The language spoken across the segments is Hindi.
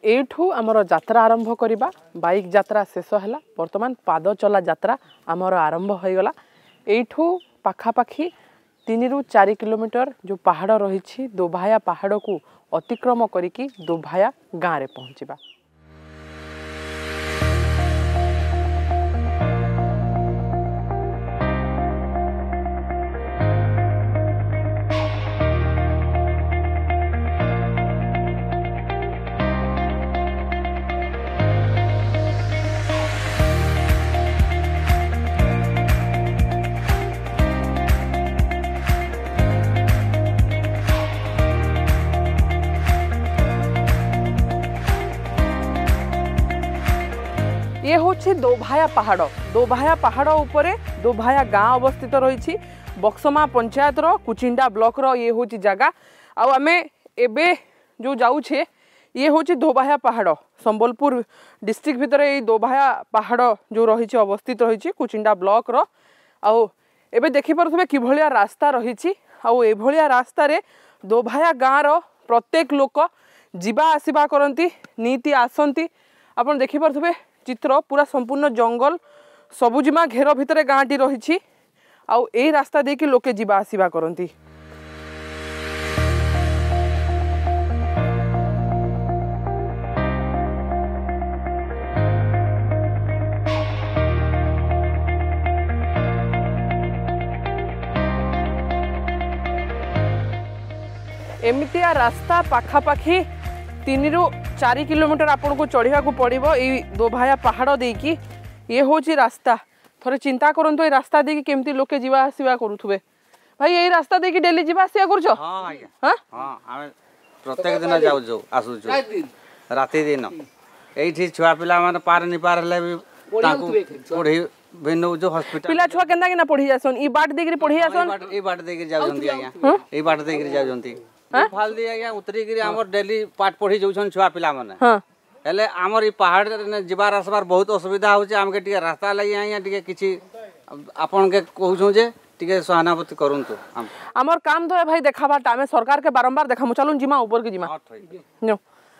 एठू आमर यात्रा आरंभ करवा बाइक यात्रा शेष है बर्तमान पाद चला यात्रा आमर आरंभ हो गला। एठू पाखापाखी 3 ରୁ 4 किलोमीटर जो पहाड़ रही दोभाया पहाड़ को अतिक्रम करिकी दोभाया गाँव में पहुँचवा। ये हूँ दोभाया पहाड़ उपरे दोभाया गाँव अवस्थित रही बक्समा पंचायत रो कुचिंडा ब्लॉक रो ये हूँ जगह आमे एबे जो जाऊे ये हूँ दोभाया पहाड़ संबलपुर डिस्ट्रिक्ट भितर ये दोभाया पहाड़ जो रही अवस्थित रही कुचिंडा ब्लॉक रो आउ एबे देखि पारुथबे कि भलिया रास्ता रही आउ ए भलिया रास्ता रे दोभाया गाँव रो प्रत्येक लोक जीवा आसीबा करंती नीति आसंती आपण देखि पारुथबे चित्र पूरा संपूर्ण जंगल सबुजिमा घेर भितर गाँटी रही आउ ए रास्ता देकी लोके जीवा आसीबा करंती। एमितिया रास्ता पाखापाखी 3 ରୁ 4 किलोमीटर आपन को चढ़ा पड़ो ये दोभाया पहाड़ देकी ये हूँ रास्ता थोड़े चिंता करंतु ये रास्ता देकी केमती लोके जीवा आसीबा करुथुबे भाई यही रास्ता देकी डेली जीवा आसीबा करछो। हां आज्ञा हां आमे प्रत्येक दिन जाउ जो आसु जो राति दिन एठी छुआ पिला माने पार नि पार ले ताकू पढ़ी भेनु जो हॉस्पिटल पिला छुआ केंदा कि ना पढ़ी जासन ई बाट देकी पढ़ी जासन ई बाट देकी जाउ जंती आज्ञा ई बाट देकी जाउ जंती फाल दी आज्ञा उतरी गिरी हमर डेली पाठ पढ़ी जाउछन छुआ पिला माने हां हेले हमर ई पहाड़ ने जिबार आसबार बहुत असुविधा होचे हमके टिके रास्ता लगी आइया टिके किछि आपन के कहू जे टिके सहानुभूति करंतु हमर काम तो है भाई देखाबाटा हमें सरकार के बारंबार देखा चलून जिमा ऊपर के जिमा नो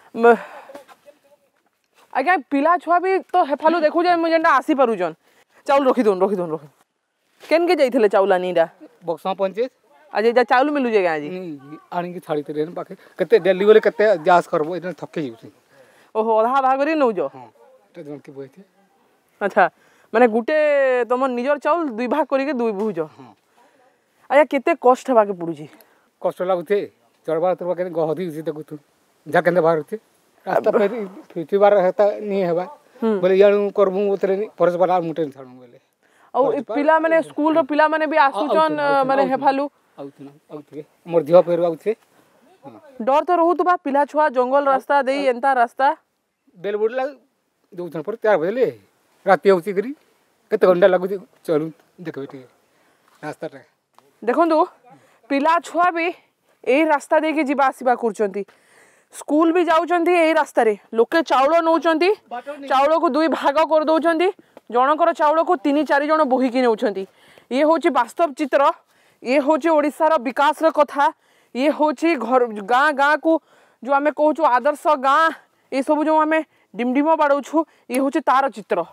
आज्ञा पिला छुआ भी तो हेफालु देखु जे जेंडा आसी पारुजन चाउल रखी दोन केन के जाइथिले चाउला नीडा बक्सा पंचायत आज जा चाउल मिलु जे आज आनी की छाड़ी तेरे पाखे कते डेली बोले कते जास करबो इने थके जिउसी ओहो आधा भागरी नौ जो हां ते जन के बोइते अच्छा माने गुटे तुम निजर चाउल दुई भाग करिके दुई बुझ हां आया केते कष्ट हेबा के पड़ुची कष्ट लागुते चढ़बा तरबा के गहदी उसी देखु तू जा केंदे बाहरते रास्ता पे फिर बार हेता नी हेबा बोले यानु करबू उतरे परस बाला मुटे छाडू बोले औ पिला माने स्कूल रो पिला माने भी आसुचन माने हेफालु आउते मोर दिह पेरवा उठे डर तो रहू तो बा पिला छुआ जंगल रास्ता देई एंता रास्ता बेल बुडला दोथन पर 4 बजे राति होची करी कते घंटा लागु चलू देखबे ठीक रास्ता रे देखंतु पिला छुआ भी एही रास्ता देके जीवा आसीबा करचंती स्कूल भी जाउचंती एही रास्ता रे लोके चाउल नउचंती चाउल को दुई भाग कर दउचंती जनकर चाउल को 3-4 जण बोही की नउचंती ये होची वास्तव चित्र ये होची ओडिसा रो विकास रो कथा ये होची घर गाँ को जो आमे कहूँ आदर्श गाँ ये सब जो आमे डिमडिम बाड़ू ये होची तार चित्र।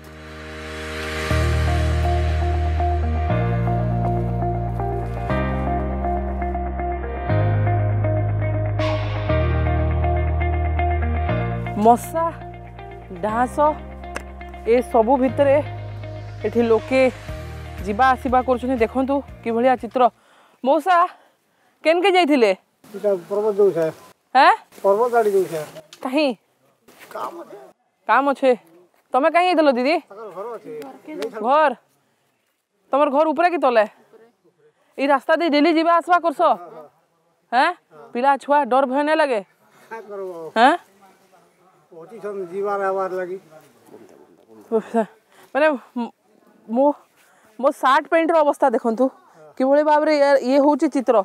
मशा डांस ए सबू भितर एठी लोके जीवा आसीबा करछनी देखंतु कि भलिया चित्र मौसा केन के जाइथिले इटा पर्वत जो छै हैं पर्वत गाड़ी जो छै कहीं काम अच्छे तमे कहीं आइथलो दीदी घर अछि घर तमर घर ऊपर की तले ई रास्ता दे डेली जीवा आसबा करसो हैं पिला छुआ डर भय नै लगे का करबो हैं ओती सम जीवा रहबार लगी माने मो शर्ट पैंट रो अवस्था देखंतु कि भले भाव रे ये होची चित्र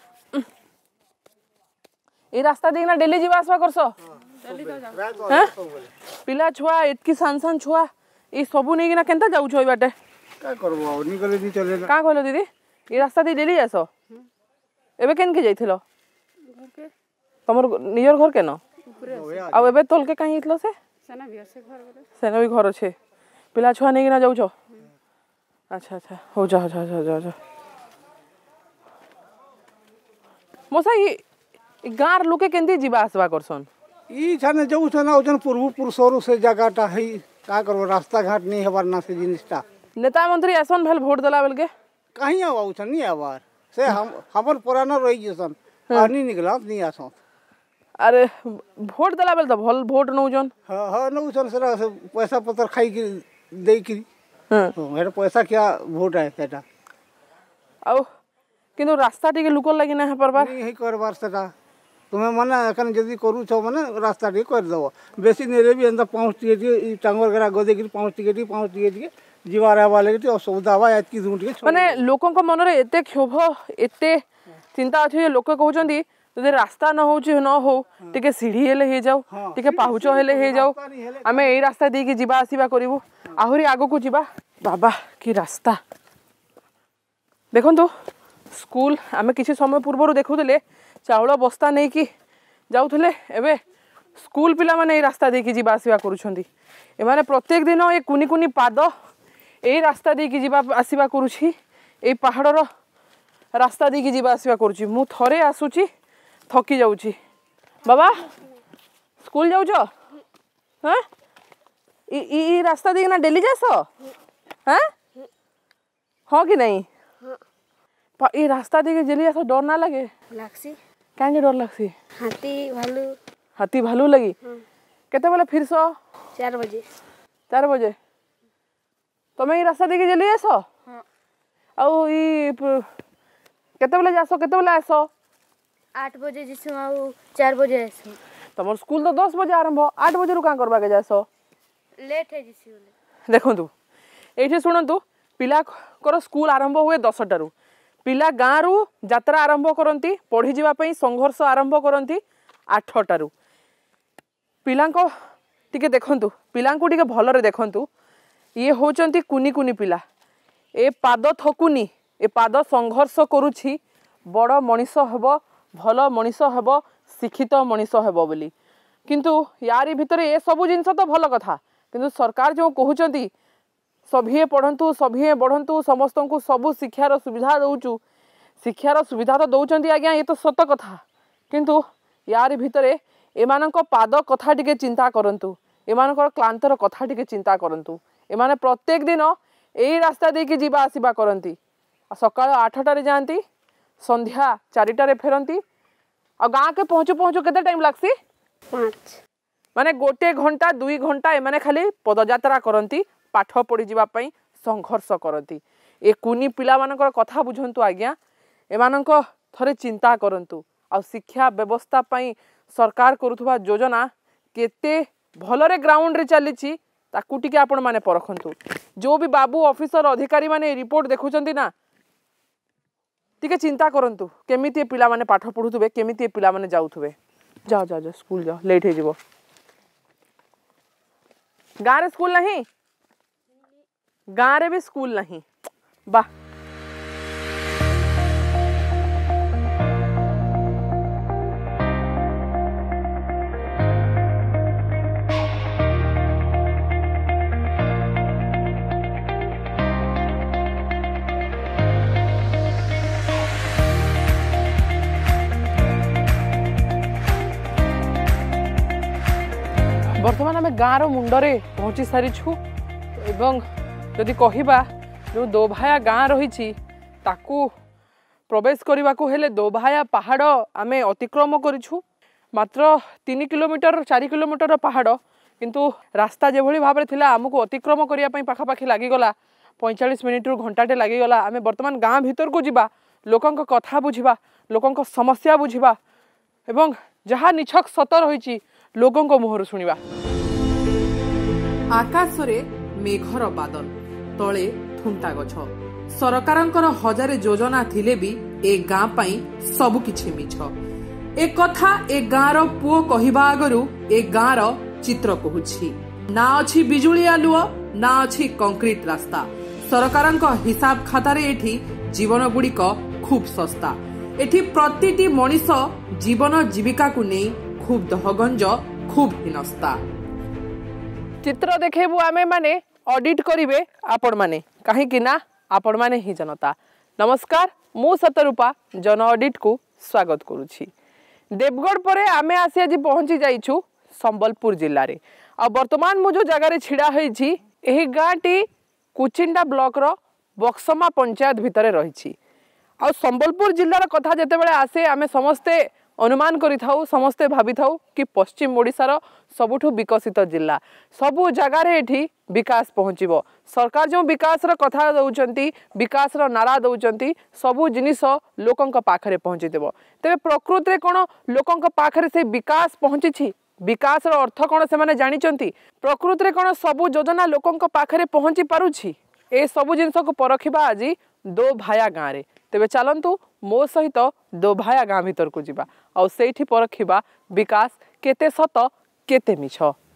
ए रास्ता देखना डेली जीवा आसबा करसो हैं पिला छुआ एतकी सान छुआ ई सबु नै किना केनता जाउ छ बाटे का करबो निकले दी चले का कहलो दीदी ये रास्ता दे डेली आसो एबे केन के जाइथिलो घर के तमर नियर घर केन ଆଉ ଏବେ ତଲକେ କାହିଁ ହେଇଥିଲ ସେ ସେନ ବି ଘର ଅଛେ ପିଲା ଛୁଆ ନେଇକିନା ଯାଉଛ ଆଚ୍ଛା ଆଚ୍ଛା ହଉ ଯାଅ ଯାଅ ଯାଅ ଯାଅ ଯାଅ मोसा ये गाँव लोके केंदी जीवा आसवा करसन ई छाने जाऊछन आउछन पूर्व पुरुषों से जगहटा है का करबो रास्ता घाट नहीं हबार ना से जिनिसटा नेता मंत्री आसन भेल वोट देला बेल के कहीं आउछन नहीं आबार से हमर पुराना रही जसन आनी निकला नहीं आसन अरे वोट देला बेल तो भल वोट नौजन हां हां नौछन से पैसा पत्र खाई के दे की हेड पैसा क्या वोट है सेटा आउ किंतु रास्ता टिके लुकर लागि ना परबार नहीं है करबार सेटा तुम्हें मने अखन जदी करू छ मने रास्ता टिके कर देबो बेसी नेरे भी अंदर पहुंच टिके ई टांगर गरा गदे की पहुंच टिके जीवार आवा लगे असुविधा बा एत की दूं टिके माने लोकन को मन रे एते क्षोभ एते चिंता अछि लोक कहउचंदी जदि रास्ता न होउची न हो टिके सीढ़ी हेले हे जाऊ टिके पाहुच हेले हे जाऊ आमे एई रास्ता दे की जीवा आसीबा करिवु आहुरी आगो को जीवा बाबा की रास्ता देखो तो स्कूल आमे किसी समय पूर्व देखुले चाउल बस्ता नहीं कि जाऊले एवं स्कूल पिला माने रास्ता देखी जीवा आसवा करुछंती एमाने प्रत्येक दिन ये कुनी कुनी पाद यही रास्ता देखी जीवा आसवा करुछि ए पहाड़र रास्ता देखी जीवा आसवा करुछि मु थरे आसुछि थकी जाउछि बाबा स्कूल जाउछ हां ई रास्ता देखना डेली जासो हां हो कि नहीं ये रास्ता देखे जल्दी ऐसा डर ना लगे लागसी काहे डर लागसी हाथी भालू लगी केते बेले फिर सो 4 बजे तमे ये रास्ता देखे जल्दी आसो हां आउ ई केते बेले जासो केते बेले आसो 8 बजे जिसु आउ 4 बजे आसो तमर स्कूल तो 10 बजे आरंभ 8 बजे रु का करबा के जासो लेट है जिसु देखंतु एठी सुनंतु पिला कर स्कूल आरंभ हुए 10 टारू पिला गाँ रु यात्रा आरंभ करती पढ़ी जावाई संघर्ष आरंभ करती 8 टारू पिलांको टिके देखंतु पिलांको टिके भलरे देखंतु ये होचंती कुनी कुनी पिला ए पाद थकुनी ए पाद संघर्ष करुछि बड़ मनीष हेबो भल मनीष हेबो शिक्षित मनीष हेबो बोली किंतु यारी भितरे ए सब जिंस तो भल कथा किंतु सरकार जो कहउचंती सभी पढ़ंतु सभी बढ़ंतु समस्त को सबू शिक्षार सुविधा दौचु शिक्षार सुविधा तो दौरान आज्ञा ये तो सत कथा किंतु यार भितरे एमानक पाद कथा टिके चिंता करंतु एमानकर क्लांतर कथा टिके चिंता करंतु एमाने प्रत्येक दिन यही रास्ता देकी जीवा आसीबा करंती सकाळ 8टारे जाती संध्या 4टारे फेरंती आ गाँ के पहुँचु पहुँचु केते टाइम लागसी 5 माने 1 घंटा 2 घंटा एमाने खाली पदयात्रा करंती पाठ पढ़ी जावाई संघर्ष करती ए कुनी पिला मानकर कथा बुझंतु आज्ञा एमानक थरे चिंता करंतु आ शिक्षा व्यवस्था पई सरकार करुथुवा योजना केते भलरे ग्राउंड रे चलीछि ताकू टिके आपण माने परखंतु जो भी बाबू ऑफिसर अधिकारी माने रिपोर्ट देखुचंती ना टिके चिंता करंतु केमिति पिला माने पाठ पढुथुबे केमिति पिला माने जाउथुबे जाओ जाओ जाओ स्कूल जाओ लेट हे जिवो गारे स्कूल नहीं गाँ रे भी स्कूल नहीं बा बर्तमान आम गाँव मुंडरे पहुँची सारी छु एवं जदि कहिबा जो दोभाया गाँ रही ताकू प्रवेश करने को हेले दोभाया पहाड़ आमे अतिक्रम करिछु मात्र 3 किलोमीटर 4 किलोमीटर पहाड़ किंतु रास्ता जो भाव में थिला आमको अतिक्रम करने पाखापाखि लगिगला 45 मिनिट रु घंटाटे लगिगला आमे वर्तमान गाँ भीतर को जिबा लोकंक कथा बुझिबा लोकंक समस्या बुझिबा एवं जहाँ निछक सत रही लोकंक मुहर शुणिबा आकाश रे मेघर बादल तले थुंटा गछ सरकारंकर हजारे योजना थिले भी ए गाँ पाई सबु किछि मिछ ए कथा ए गाँर पुओ कहिबा आगरु ए गाँर चित्र कहूछि ना अछि बिजुली आलुओ ना अछि कंक्रीट रास्ता सरकारंक हिसाब खाता रे एठी जीवन गुड़िक खूब सस्ता एठी प्रतिटी मनीष जीवन जीविका को नहीं खूब दहगंज खूब हिनस्ता चित्र देखबू आमे माने ऑडिट करिवे आपण माने कहीं ना आपण माने ही जनता। नमस्कार मु सतरूपा जन ऑडिट को स्वागत करुछि। देवगढ़ परे आमे आसी आज पहुंची जाइछु संबलपुर जिल्ला रे। आ वर्तमान मु जो जगह रे छिड़ा होईछि एही गाँटी कुचिंडा ब्लॉक रो बक्समा पंचायत भितरे रहिछि। आ संबलपुर जिल्लार कथा जेते बेले आसे आमे समस्ते अनुमान करि थाउ समस्ते भाबी थाउ कि पश्चिम ओडिशार सबुठु विकसित जिल्ला सबु जगार एठी विकास पहुँचीबो। सरकार जो विकास रो कथा दउचंती विकास रो नारा दउचंती सबु जिनिस लोकंक पाखरे पहुँची देबो। तेबे प्रकृति रे कोन लोकंक पाखरे से विकास पहुँची विकास रो अर्थ कोन से माने जानिचंती प्रकृति रे कोन सबु योजना लोकंक पाखरे पहुँची पारुछि ए सबु जिनिस को परखिबा आज दो भाया गाँव रे। तेबे चलंतु मो सहित दो भाया गाँव भीतर को जिबा और सेठी परखिबा विकास केते सत केते मिछ।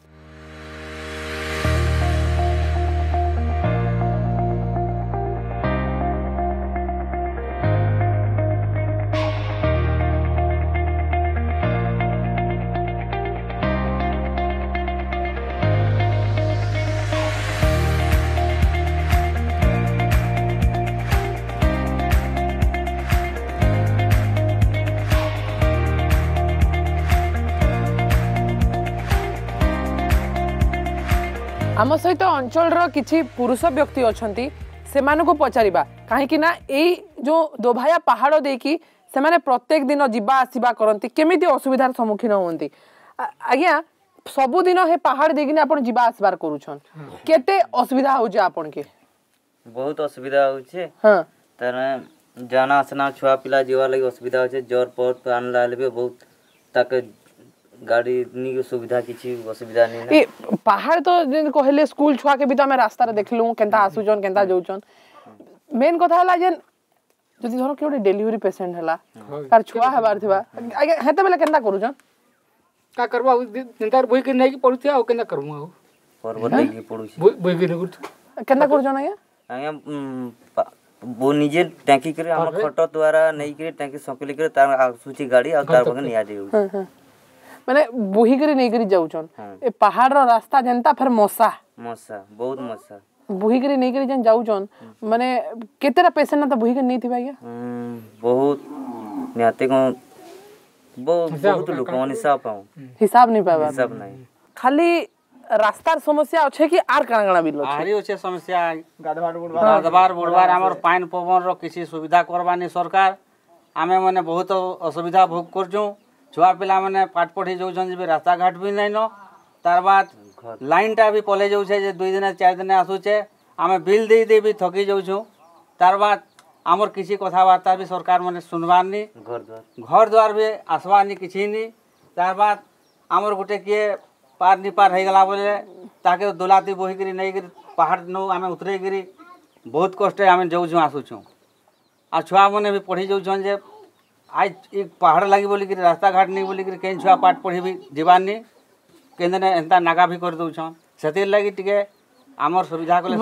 आम सहित अंचल किछि पुरुष व्यक्ति अछंती सेमानकु को पचारिबा काहेकि ना एई जो दोभाया पहाड़ देकी से माने प्रत्येक दिन जिबा आसीबा करंती केमिति असुविधार सम्मुखीन होंती। आज्ञा सबु दिन हे पहाड़ देकी ना आपण जिबा आसबार करूछन केते असुविधा होजे आपण के? बहुत असुविधा होचे। हां तने जाना आसना छुआ पिला जीवा लगी असुविधा होचे। जोर पर आन लाले भी बहुत तक गाड़ी नी सुविधा किछि असुविधा नहीं ए पहाड़ तो जेन कहले स्कूल छुआ के भी तो हमें रास्ता रे देखलु केनता आसुजन केनता जाउचन। मेन कथा हला जेन जदि धरो केउडे डिलीवरी पेशेंट हला तार छुआ हबार थिबा आगे हेते बेले केनता करूजन का करबा जिनतार बोई के नहीं कि पड़ुथिया ओ केना करमु आ पर्वत नहीं की पड़ुछि बोई के नहीं करथु केनता करूजन आगे आगे वो निजे टैंकी करे हम खटो द्वारा नहीं करे टैंकी संकली करे तार सूची गाड़ी आ तार बगे निया देउ। हां माने बोही करे नहीं करी जाउचन ए पहाड़ रो रास्ता जनता फिर मसा बहुत मसा बोही करे नहीं करी जन जाउचन माने केतेरा पेशेंट ना तो बोही के नहीं थिबा या बहुत नियाते को बहुत लोग हिसाब नहीं पाबा हिसाब नहीं खाली रास्तार समस्या अच्छे कि आर कांगणा बिल आरी अच्छे समस्या गाधबार बुढ़बार हमर पाइन पवन रो किसी सुविधा करबानी सरकार आमे माने बहुत असुविधा भोग करजु। छुआ पिला माने पाठ पढ़ी जाउछन जे रास्ता घाट भी नहीं न तार बाद लाइन टा भी पले जाउछे जे 2 दिन 4 दिन आसुछे आमे बिल दे भी थकी जाउछु। तार बाद हमर किसी कथावार्ता भी सरकार माने सुनबानी घर द्वार भी आसबानी किछि नी। तार बाद हमर गुटे किए पार नी पार गला बोले ताके दोलाती बोही करी नहीं करी पहाड़ नो आमे उतरे करी बहुत कष्ट आमे जाउछु आसुछु। आ छुआ माने भी पढ़ी जाउछन जे आज एक पहाड़ लगी बोली रास्ता घाट नहीं बोली कहीं छुआ पाठ पढ़ी भी जीवानी केंद्र एंता नागा भी कर दउछन सेते लगी टिके हमर सुविधा कोले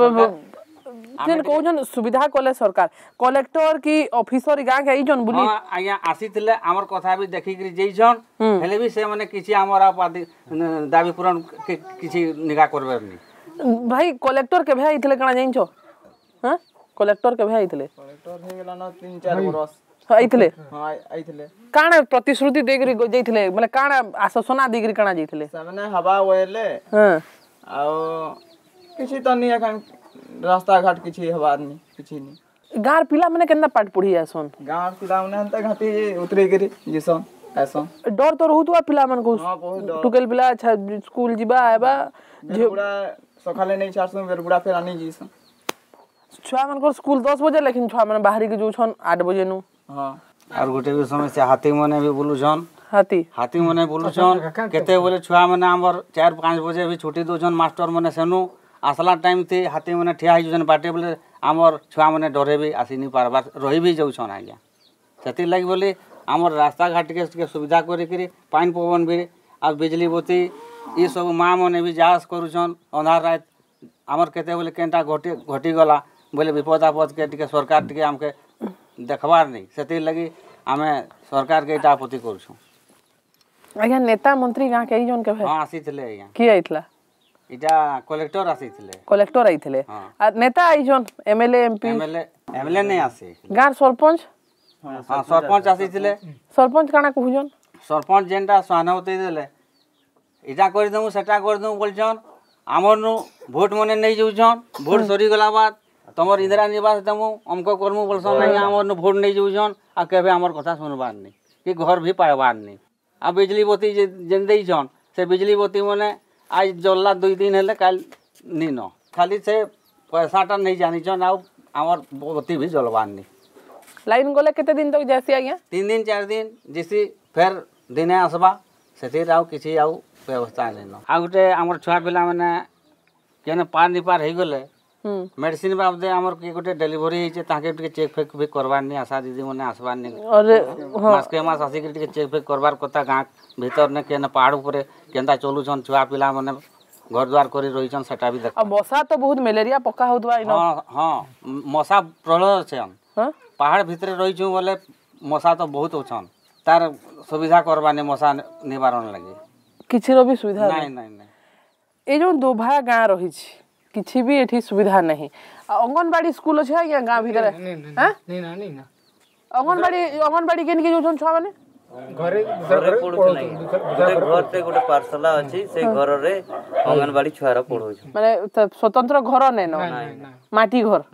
जेन कोजन सुविधा कोले सरकार कलेक्टर की ऑफिसर गां के आइजन बुली हां आया आसीथिले हमर कथा भी देखि करी जइछन हेले भी से माने किछि हमरा दाबी पूरण किछि निगा करबे नहीं। भाई कलेक्टर के भे आइथिले कना जाइछो? हां कलेक्टर के भे आइथिले कलेक्टर हे गेला न 3-4 बरस आइथिले आइथिले काना प्रतिश्रुति देगरी जाइथिले माने काना आश्वासना देगरी काना जाइथिले सामने हवा होएले हां आ किछि त नहीं एखन रास्ता घाट किछि हवा नहीं किछि नहीं। गार पिला माने केना पाठ पढ़ी आसन गांव पिला माने हंता घाटी उतरे गिरी जिसन ऐसन डर तो रहू तो पिला मन को हां बहुत डर टुकेल पिला अच्छा स्कूल जिबा आबा बेरबुड़ा सखाले नहीं छाड़सन बेरबुड़ा फेर आनी जिसन छुआ मन को स्कूल 10 बजे लेकिन छुआ मन बाहरी के जो छन 8 बजे नु। हां और गोटे भी समस्या हाथी माने भी बोलुछन हाथी माने बोलुछन केते बोले छुआ माने हमर 4-5 बजे भी छुट्टी दोछन मास्टर माने सेनु आसला टाइम थी हाथी माने ठिया हिजन बाटे बोले हमर छुआ माने डरे भी आसी नहीं पारबा रही भी जाउछन आज्ञा सेति लागि बोले हमर रास्ता घाट के सुविधा करे करी पाइन पवन भी आ बिजली बत्ती ये सब माँ माने भी जास करुछन अंधार रात हमर केते बोले केनटा घटी गला बोले विपद आपद के टिके सरकार टिके हमके देखबार नहीं सेति लगी आमे सरकार के इटा आपत्ति करूछु। आज्ञा नेता मंत्री गाँ के जन के हाँ आसीथिले आज्ञा किए आइतला इटा कलेक्टर आसीथिले कलेक्टर आइथिले आ नेता आइजन एमएलए एमपी एमएलए नहीं आसी गाँ सरपंच हाँ सरपंच आसीथिले सरपंच काना कहूजन सरपंच जेनटा सहानुभूति देले इटा कर दमु सेटा कर दमु बोलछन हमर नु वोट मने नहीं जाउछन वोट सरी गला बाद तमर इंदिरा निवास दमु हमको करमु बोलछन नहीं हमर नु वोट नहीं जाउछन आ केबे हमर कथा सुनबार नहीं कि घर भी पाइबार नहीं आ बिजली बत्ती जेन देइछन से बिजली बत्ती मने आज जल्ला 2 दिन हेले काल नी न खाली से पैसाटा नहीं जानिछन आ हमर बत्ती भी जलबार नहीं लाइन गले केते दिन तक जासी आज्ञा 3 दिन 4 दिन जिसी फेर दिने आसबा सेतिर आउ किछि आउ व्यवस्था नहीं न आ गुटे हमर छुआ पिला माने केने पार नि पार हे गले मेडिसिन बाबदे हमर की गुटे डिलीवरी हिचे ताके टिके चेक फेक भी करबार नि आशा दीदी मने आसबार नि अरे मास के मास आसी के टिके चेक फेक करबार कथा गां भीतर ने केने पहाड़ ऊपर केनता चलुछन छुआ पिला माने घर द्वार करी रहिछन सेटा भी देख अब मशा तो बहुत मलेरिया पक्का होतबा इनो हां हां मशा प्रबल छन हां पहाड़ भीतर रहिछु बोले मशा तो बहुत होछन तार सुविधा करबाने मशा निवारण लागि किछि रो भी सुविधा नहीं नहीं नहीं ए जो दोभा गाँ रही किछि भी एठी सुविधा नहीं अंगनबाड़ी स्कूल अछि या गाँ भीतर हां नहीं ना अंगनबाड़ी केन के जोछन छुआ माने घरे घरे पढुछ नै घर ते गोटे पार्सला अछि से घर रे अंगनबाड़ी छुआरा पढुछ माने स्वतंत्र घर नै न माटी घर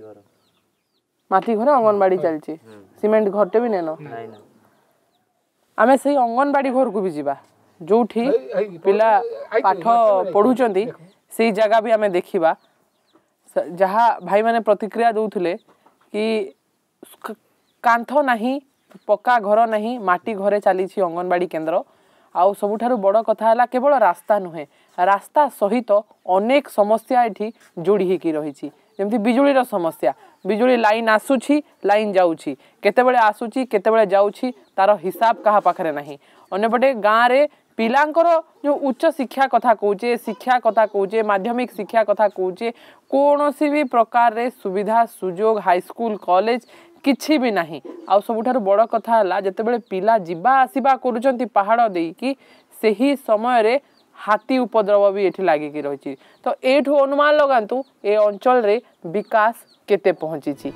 अंगनबाड़ी चलछि सीमेंट घरटे भी नै न आमे सही अंगनबाड़ी घर को भी जीवा जोठी पिला पाठ पढ़ुचंती से जगह भी आमे देखिबा जहाँ भाई माने प्रतिक्रिया दउथले कि कांथ नहीं पक्का घर नहीं माटी घरे चली अंगनबाड़ी केन्द्र आउ सबुठारु बड़ कथा है केवल रास्ता नुहे रास्ता सहित अनेक समस्या एठी जोड़ी होकी रही जमती बिजुलीर समस्या बिजुली लाइन आसुची लाइन जाउची केतेबेले आसुची केतेबेले जाउची तार हिसाब कहा पाखरे नहीं अन्यपटे गाँव रे पिलांकर जो उच्च शिक्षा कथा कहूचे माध्यमिक शिक्षा कथा कहूचे कौन सी भी प्रकार रे सुविधा सुजोग हाईस्कूल कॉलेज किछि भी नहीं आ सबुठारु बड़ कथा है जितेबाला पिला जीवा आसवा करुचंती पहाड़ देकी सही समय रे हाथी उपद्रव भी एठी लागिकी रही तो एठू अनुमान लगातु ए अंचल रे विकास केते पहुंची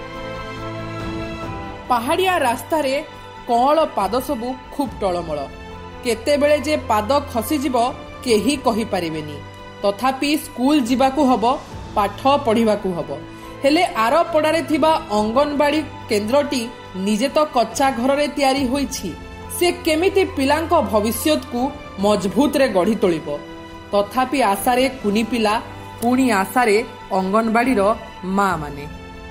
पहाड़िया रास्ता रे कौल पाद सबु खूब टळमळ केतेबेले जे पाद खसीजिब केही कहि पारिबेनी तथापि स्कूल जीवाकू हबो पाठ पढ़िबाकू हबो हेले आर पड़ारे थिबा अंगनबाड़ी केन्द्रटी निजे तो कच्चा घर रे तैयारी होईछि से केमिति पिलांको भविष्यत को मजबूत रे गढ़ी तोलिबो तथापि आशारे कुनी पिला पुणी आशारे अंगनबाड़ी रो माँ माने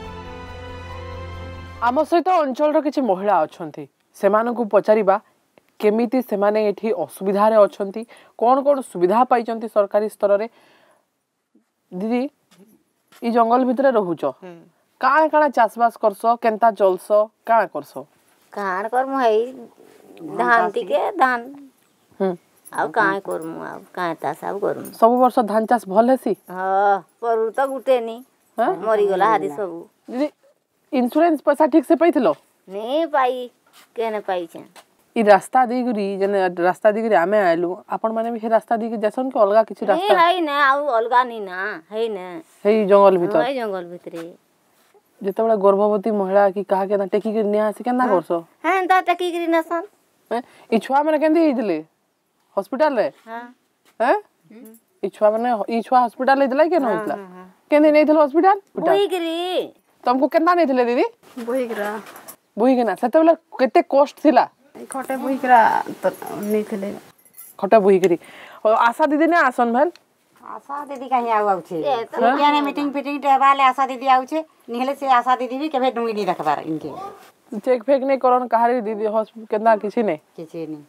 आम सहित अंचल रो किछि महिला अछंती सेमानकु पचारिबा केमिति सेमाने एठी असुविधा रे अछंती कोन कोन सुविधा पाइचंती सरकारी स्तर रे दीदी ई जंगल भितरे रहूच काण काण चाषबास करसो केनता चलसो काण करसो काण करमु हई धान तिके धान आउ काण करमु आउ काण ता सब करमु सब वर्ष धान चाष भल हेसी हां पर तो गुटेनी मरी गला हादी सब दीदी इंश्योरेंस पैसा ठीक से पैथिलो नहीं पाई केने पाई छे ई रास्ता दिगरी जने रास्ता दिगरी आमे आइलु आपण माने भी हे रास्ता दिगरी जसन के अलगा किछि रास्ता है ना आउ अलगा नी ना है ना हे जंगल भीतर है जंगल भीतरे जेतेबेला गर्भवती महिला की कहा के टेकी के निया से केना करसो हां ता टेकी के नसन ई छुआ माने केंदी हिजले हॉस्पिटल रे हां हैं ई छुआ माने ई छुआ हॉस्पिटल ले दिलाई के न होतला केंदी नहीं थल हॉस्पिटल बोई गिरी तुमको केंदा नहीं थले दीदी बोई के ना सेतेबेला केते कॉस्ट थिला खटे बुहिकरा तो नहीं थे खटा बुहिकरी आशा दीदी ने आसन भल आशा दीदी कहीं आउ आउछे केने मीटिंग फिटिंग टेबाले आशा दीदी आउछे निहले से आशा दीदी भी केबे डुंगी नहीं रखबार इनके चेक फेक नहीं करन कहारी दीदी हॉस्पिटल केना किछि नहीं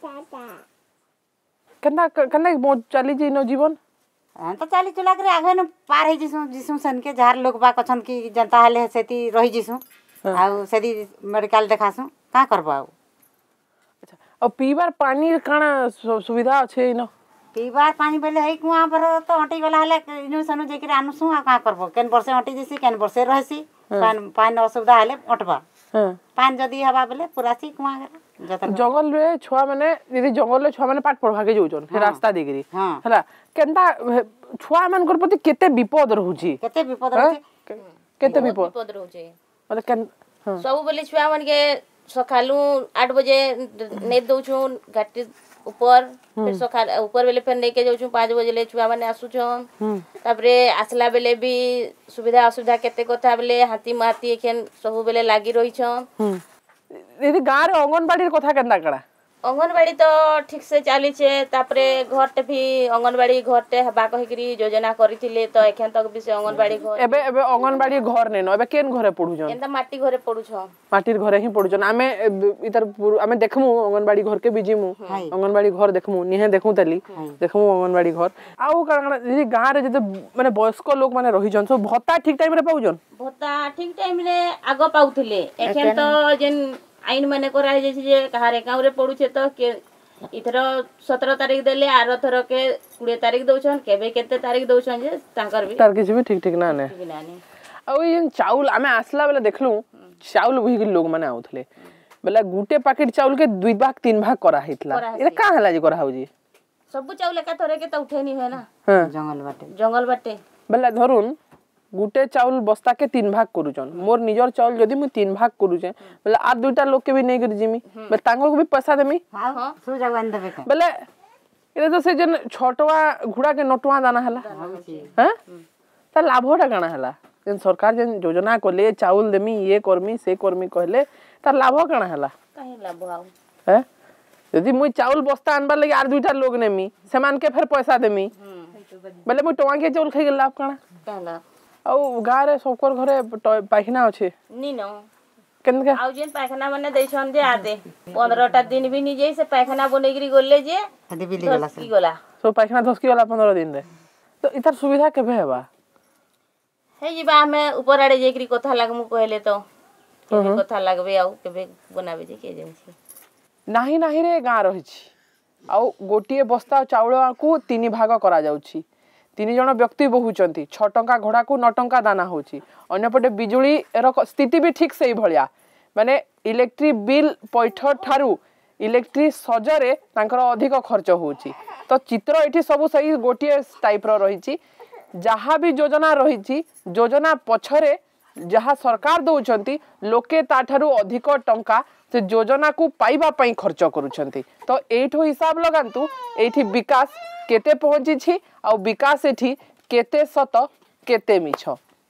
केना केना मो चली जी नो जीवन तो चली चला करे आगे न पार हे जिसु सन के जार लोग बा कछन की जनता हले सेती रही जिसु आउ सेदी मेडिकल देखासु का करबा अच्छा और पीबार पानी काना सुविधा अच्छे न पीबार पानी बेले है कुआं पर तो हटी गला हले इनु सनु जेकि आनुसु आ का करबो केन वर्षे हटी दिसी केन वर्षे रहसी पानी असुविधा हले अटबा पान जदी हवा बेले पुरासी कुआ गरा जंगल रे छुआ माने दीदी जंगल रे छुआ माने पाठ पढ़वा के जाउछन रास्ता देगिरी हला केनता छुआ मान कर प्रति केते विपद रहउची केते विपद रहउची केते विपद रहउची माने केन सब बेले छुआ मान के सकालू 8 बजे ने दउछु घाटी ऊपर फिर सकाल ऊपर बेले फिर लेके जाउछु 5 बजे ले छुआ माने आसुछन तापरे आसला बेले भी सुविधा असुविधा केते कथा बेले हाथी माती एखन सब बेले लागी रहिछन दीदी गाँव रे अंगनबाड़ी कथा केनता कड़ा अंगनबाड़ी तो ठीक से चली छे तापरे घरटे भी अंगनबाड़ी घरटे हबा कहिकरी योजना करिथिले तो एखन तक भी से अंगनबाड़ी घर एबे एबे अंगनबाड़ी घर ने न एबे केन घरे पढुछन एंता माटी घरे पढुछन माटीर घरे ही पढुछन आमे इधर आमे देखमु अंगनबाड़ी घर के बिजिमु अंगनबाड़ी घर देखमु निहे देखु तली देखमु अंगनबाड़ी घर आउ कारण दीदी गाँव रे जते माने वयस्क लोक माने रहिजन सब भत्ता ठीक टाइम रे पाउजन भत्ता ठीक टाइम रे आगो पाउथिले एखन तो जेन आईन माने करा जे जे कहारे गाँव रे पडुछे तो के इथर 17 तारीख देले आरो थर के 20 तारीख दउछन केबे केते तारीख दउछन जे तांकर भी तार किछि भी ठीक ठीक ना ने आ ओइ चाउल आमे आसला बेला देखलु चाउल बुही के लोग माने आउथले बेला गुटे पैकेट चाउल के 2 भाग 3 भाग करा हितला ए का हला जे करा होजी सब चाउल का थरे के तो उठेनी है ना जंगल बाटे बेला धरुन गुटे चाउल बस्ता के 3 भाग करूचन मोर निजर चाउल जदी मु 3 भाग करूचे बेला आ दुटा लोग के भी नै कर जिमी बे तांगो को भी पैसा देमी हां सु जगवान देबे बेला इरे तो से जन छोटवा घुड़ा के नटवा दाना हला हैं त लाभटा काना हला जन सरकार जन योजना कोले चाउल देमी ये करमी से करमी कहले त लाभ काना हला काहे लाभ आउ हैं यदि मु चाउल बस्ता आनबा लगे आर दुटा लोग नेमी समान के फिर पैसा देमी बेले मु टवा के चाउल खाइ लाभ काना काला औ गाँ रे सबकर घरे पायखाना अच्छे नी न केन के आउ जेन पायखाना माने दैछन जे आदे 15टा दिन भी नी जई से पायखाना बनेगिरी गोले जे हदी बिली गला की गोला सो पायखाना 10 की वाला 15 दिन रे तो इतर सुविधा केबे हेबा हे जीबा हमें ऊपर आड़े जेकरी कथा लागमु कहले तो केबे कथा लागबे आउ केबे बनाबे जे के जेंसी नाही नाही रे गाँ रहिछि आउ गोटिए बस्ता चाउल को 3 भाग करा जाउछि 3 जण व्यक्ति बहुचंती 6 टंका घोड़ा को 9 टंका दाना होची अन्यपटे बिजुली र स्थिति भी ठीक सही भलिया माने इलेक्ट्रिक बिल पैठ ठारू इलेक्ट्रिक सजरे तांकर अधिक खर्च होची तो चित्र एठी सब सही गोटिए टाइप रो रहिची जहाँ भी योजना रहिची योजना पछरे जहाँ सरकार दउचंती लोके ताठारू अधिक टंका से योजना को पाइबा पई खर्च करूछंती तो एठो हिसाब लगांतु एठी विकास केते पहुंची छी आ विकास एठी केते सत केते मिछ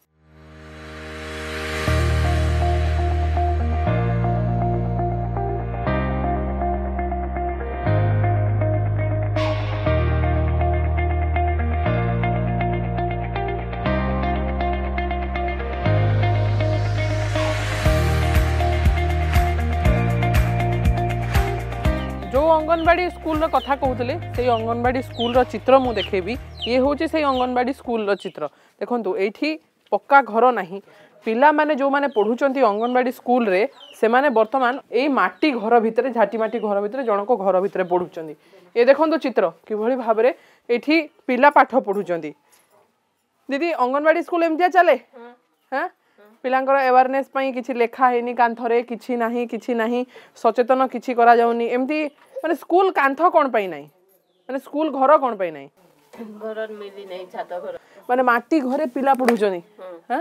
जो अंगनवाड़ी स्कूल रो कथा कहूले से अंगनवाड़ी स्कूल रो चित्र मु देखेबी ये होची से अंगनवाड़ी स्कूल रो चित्र देखंतु एठी पक्का घर नाही पिला माने जो माने पढुचंती अंगनवाड़ी स्कूल रे से माने वर्तमान एई माटी घर भितरे झाटी माटी घर भितरे जणको घर भितरे पढुचंती ए देखंतु चित्र कि भली भाबरे एठी पिला पाठ पढुचंती दीदी अंगनवाड़ी स्कूल एमतिया चले हां पिलांकर अवेयरनेस पई किछि लेखा हेनी कांथरे किछि नाही सचेतन किछि करा जाउनी एमती माने स्कूल कांथ कोन पई नाही माने स्कूल घर कोन पई नाही घर मिली नहीं छात घर माने माटी घरे पिला पढुचनी हां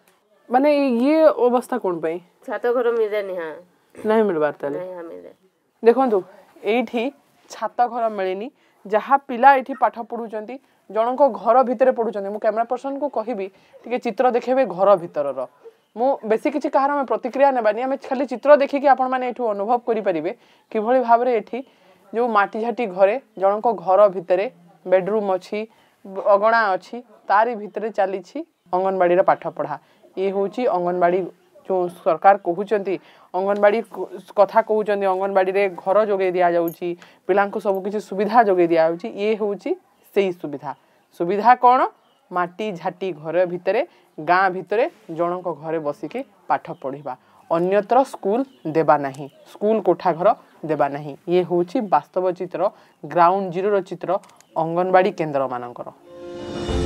माने ये अवस्था कोन पई छात घर मिले नहीं हां नहीं मिलबार तले नहीं हम मिले देखंतु एठी छात घर मिलेनी जहाँ पिला एठी पाठ पढुचंती जणको घर भितरे पढुचंती मु कैमरा पर्सन को कहिबी टिके चित्र देखेबे घर भितरर मु बेसी किछि कहार में प्रतिक्रिया नेबानी हमें खाली चित्र देखि कि आपण माने एठू अनुभव करि परिबे कि भली भाबरे एठी जो माटी झाटी घरे जणको घर भितरे बेडरूम अछि अगणा अछि तारी भितरे चली छी अंगनवाड़ी रा पाठ पढ़ा ये होची अंगनवाड़ी जो सरकार कहउचंती अंगनवाड़ी कथा कहउचंती अंगनवाड़ी रे घर जोगे दिया जाउची पिलांको सब किछि सुविधा जोगे दिया जाउची ये होची सेही सुविधा कौन माटी झाटी घर भितरे गाँ भितरे जनक घरे बसिके पाठ पढ़िबा अन्यत्र स्कूल देबा नहीं स्कूल कोठा घर देबा नहीं ये होची वास्तव चित्र ग्राउंड जीरो रो चित्र अंगनवाड़ी केन्द्र मानकर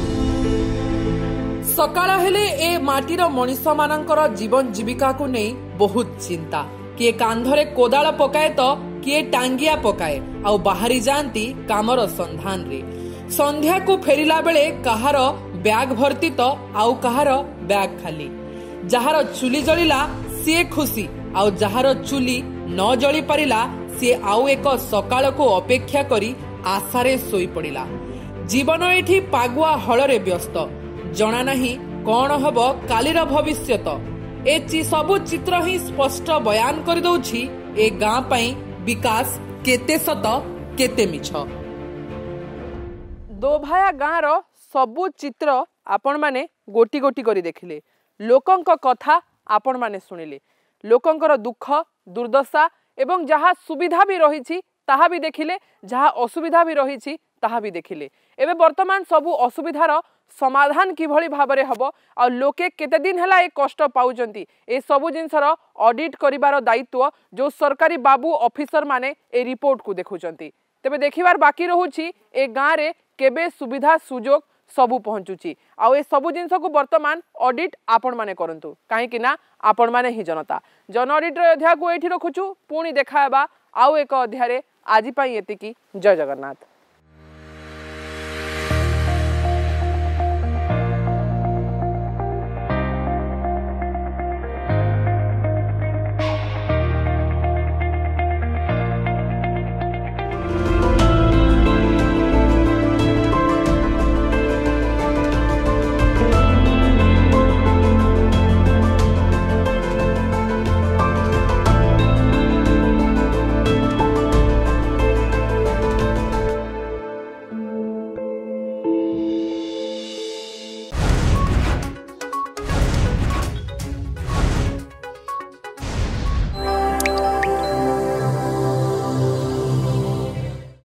सकाळ हेले ए माटीर मनीष मानकर जीवन जीविका को नहीं बहुत चिंता किए कांधरे कोदाल पकाए तो किए टांगिया पकाए आउ बाहरी जाती कामर संधान रे संध्या को फेरिला बेले कहार बैग भर्ती तो आउ कहार बैग खाली जहार चुली जलिला सी खुशी आउ जहार चुली न जली पारिला सी आउ एक सकाळ को अपेक्षा करी आशारे सोई पड़िला। जीवन एठी पागुआ हଳରେ व्यस्त जना नहीं कौन हब कालीर भविष्यत ए सबु चित्र ही स्पष्ट बयान कर दउछि ए गाँ पई विकास केते सत केते मिछ। दोभाया गाँ रो सबु चित्र आपण माने गोटी गोटी करी देखिले लोकंक कथा आपण माने सुनिले लोकंकर दुख दुर्दशा एवं जहाँ सुविधा भी रही ताहा भी देखिले जहाँ असुविधा भी रही ताहा भी देखिले एबे वर्तमान सबु असुविधार समाधान किभली भाबरे हबो आ लोके केते दिन हला ए कष्ट पाउजंती ए सबु जिनसर ऑडिट करिवार दायित्व जो सरकारी बाबू ऑफिसर माने ए रिपोर्ट को देखुचंती तेबे देखिबार बाकी रहूची ए गाँ रे केबे सुविधा सुजोग सबु पहुंचुची आ ए सबु जिनस को वर्तमान ऑडिट आपण माने करंतु काहे कि ना आपण माने ही जनता जन ऑडिट रे अध्याय को एठी रखुचु पुणी देखाबा आउ एक अध्याय रे आजि पई एतिकी जय जगन्नाथ।